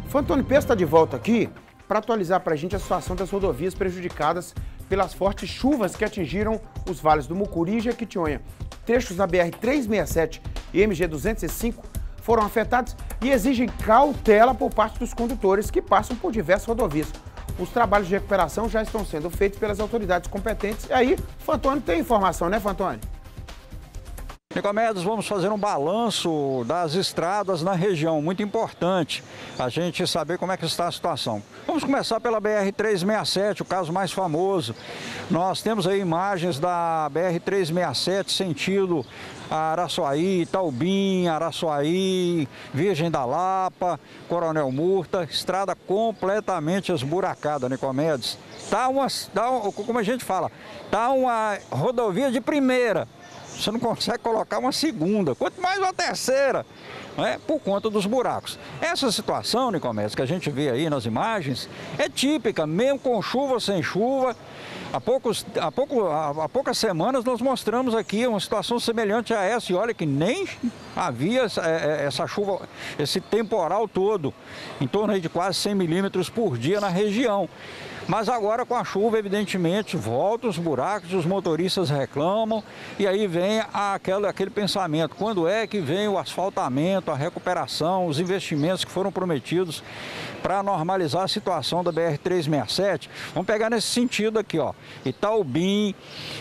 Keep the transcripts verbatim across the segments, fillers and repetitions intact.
Fantoni Pes está de volta aqui para atualizar para a gente a situação das rodovias prejudicadas pelas fortes chuvas que atingiram os vales do Mucuri e Jequitinhonha. Trechos da B R trezentos e sessenta e sete e M G duzentos e cinco foram afetados e exigem cautela por parte dos condutores que passam por diversas rodovias. Os trabalhos de recuperação já estão sendo feitos pelas autoridades competentes. E aí, Fantoni tem informação, né, Fantoni? Nicomedes, vamos fazer um balanço das estradas na região, muito importante a gente saber como é que está a situação. Vamos começar pela B R trezentos e sessenta e sete, o caso mais famoso. Nós temos aí imagens da B R trezentos e sessenta e sete sentido Araçuaí, Itaubim, Araçuaí, Virgem da Lapa, Coronel Murta, estrada completamente esburacada, Nicomedes. Tá uma, tá, como a gente fala, tá uma rodovia de primeira. Você não consegue colocar uma segunda, quanto mais uma terceira, né, por conta dos buracos. Essa situação, Nicomedes, que a gente vê aí nas imagens, é típica, mesmo com chuva ou sem chuva. Há, poucos, há, pouco, há, há poucas semanas nós mostramos aqui uma situação semelhante a essa, e olha que nem havia essa, essa chuva, esse temporal todo, em torno aí de quase cem milímetros por dia na região. Mas agora com a chuva, evidentemente, voltam os buracos, os motoristas reclamam, e aí vem aquele, aquele pensamento, quando é que vem o asfaltamento, a recuperação, os investimentos que foram prometidos para normalizar a situação da B R trezentos e sessenta e sete? Vamos pegar nesse sentido aqui, ó, Itaubim,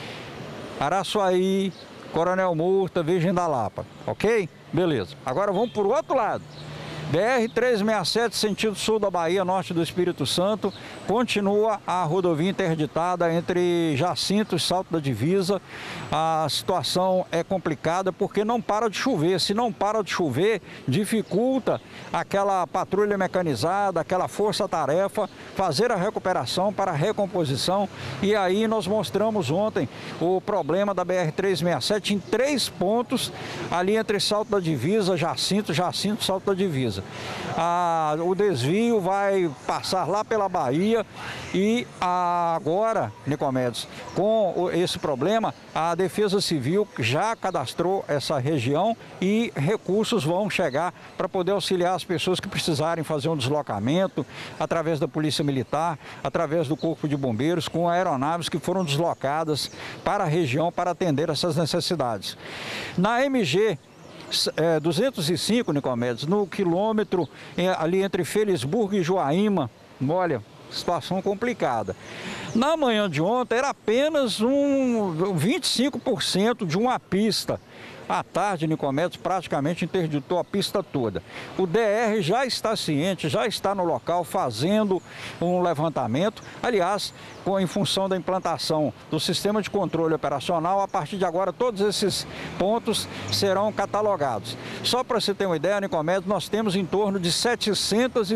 Araçuaí, Coronel Murta, Virgem da Lapa, ok? Beleza. Agora vamos para o outro lado. B R trezentos e sessenta e sete, sentido sul da Bahia, norte do Espírito Santo, continua a rodovia interditada entre Jacinto e Salto da Divisa. A situação é complicada porque não para de chover. Se não para de chover, dificulta aquela patrulha mecanizada, aquela força-tarefa, fazer a recuperação para a recomposição. E aí nós mostramos ontem o problema da B R trezentos e sessenta e sete em três pontos, ali entre Salto da Divisa, Jacinto, Jacinto, Salto da Divisa. Ah, o desvio vai passar lá pela Bahia e agora, Nicomedes, com esse problema, a Defesa Civil já cadastrou essa região e recursos vão chegar para poder auxiliar as pessoas que precisarem fazer um deslocamento através da Polícia Militar, através do Corpo de Bombeiros, com aeronaves que foram deslocadas para a região para atender essas necessidades. Na M G É, duzentos e cinco, Nicomedes, no quilômetro é, ali entre Felisburgo e Joaíma, olha, situação complicada. Na manhã de ontem era apenas um vinte e cinco por cento de uma pista. À tarde, Nicomedes praticamente interditou a pista toda. O D R já está ciente, já está no local fazendo um levantamento. Aliás, com, em função da implantação do sistema de controle operacional, a partir de agora todos esses pontos serão catalogados. Só para você ter uma ideia, Nicomedes, nós temos em torno de setecentas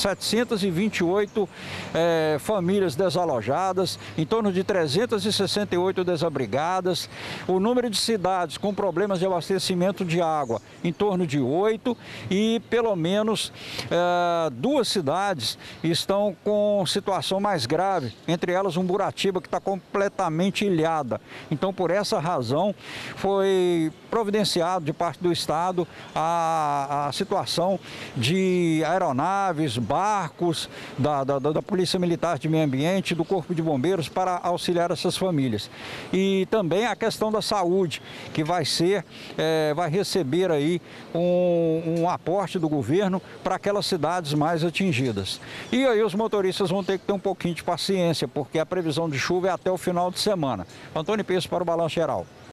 e vinte e oito é, famílias desalojadas, em torno de trezentas e sessenta e oito desabrigadas. O número de cidades com problemas de abastecimento de água em torno de oito, e pelo menos é, duas cidades estão com situação mais grave, entre elas um Buratiba que está completamente ilhada. Então, por essa razão, foi providenciado de parte do Estado a, a situação de aeronaves, barcos da, da, da Polícia Militar de Meio Ambiente, do Corpo de Bombeiros para auxiliar essas famílias. E também a questão da saúde, que vai ser É, vai receber aí um, um aporte do governo para aquelas cidades mais atingidas. E aí os motoristas vão ter que ter um pouquinho de paciência, porque a previsão de chuva é até o final de semana. Fantoni Pes para o Balanço Geral.